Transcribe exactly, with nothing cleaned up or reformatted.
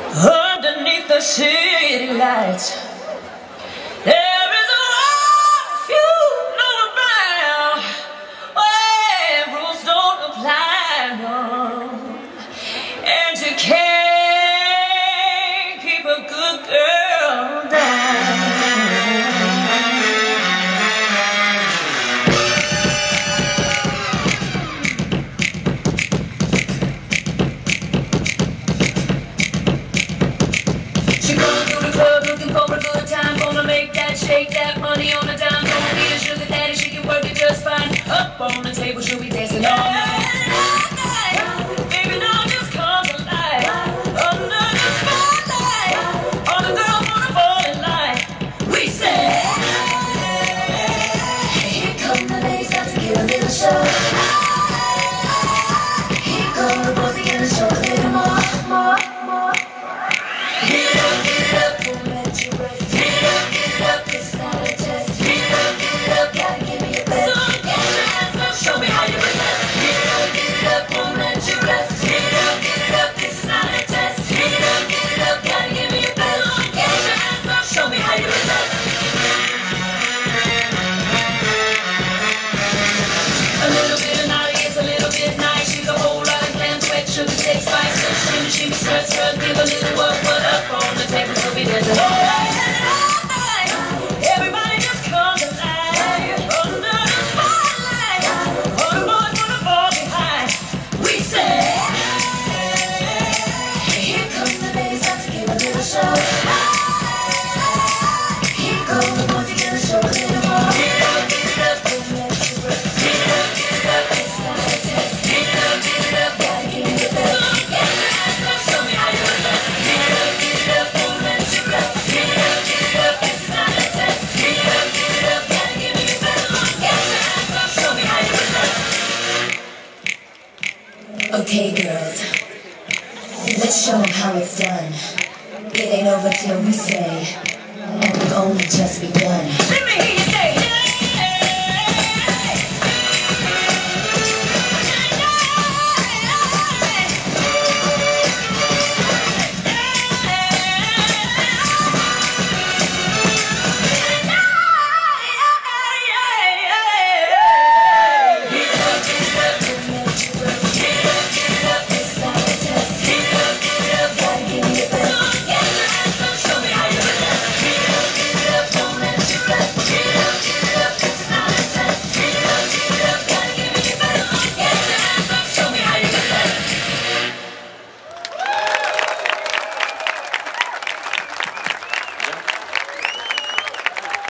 Underneath the city lights, there is a world you know about, where rules don't apply, no. And you can't keep a good girl down. She going through the club looking for a good time, gonna make that, shake that money on a dime. Gonna be a sugar daddy, she can work it just fine. Up on the table, she'll be dancing all night. Baby, now just comes alive. Under the spotlight, all the girls wanna fall in line. We say, here come the ladies, got to give a little show. Here go the boys, they gonna show a little more, more, more. Get up, get up, don't let you rest. Get up, get up, it's not a test. Get up, get up, gotta give me your best. So get your hands up, show me how you resist. Get up, get up, don't let you rest. Get up, get up, it's not a test. Get up, get up, gotta give me your best. So get your hands up, show me how you resist. A little bit of naughty, it's a little bit nice. She's a whole lot of glam, sweat, sugar, take spice. So shimmy, shimmy, skirt, skirt, give a little work. On the table, so we dancing all night. Everybody just comes alive. Under the spotlight, all the boys wanna fall behind. We say, here come the ladies, got to give a little show. Here go the boys, they gonna show a little more. Get up, get up, don't let you rest. Get up, get up, it's not a test. Get up, get up, gotta give me your best. Get your hands up, show me how you resist. Get up, get up, don't let you rest. Get up, get up, it's not a test. Get up, get up, gotta give me your best. Get your hands up, show me how you resist. Okay, girls, let's show them how it's done. It ain't over till we say, and we've only just begun.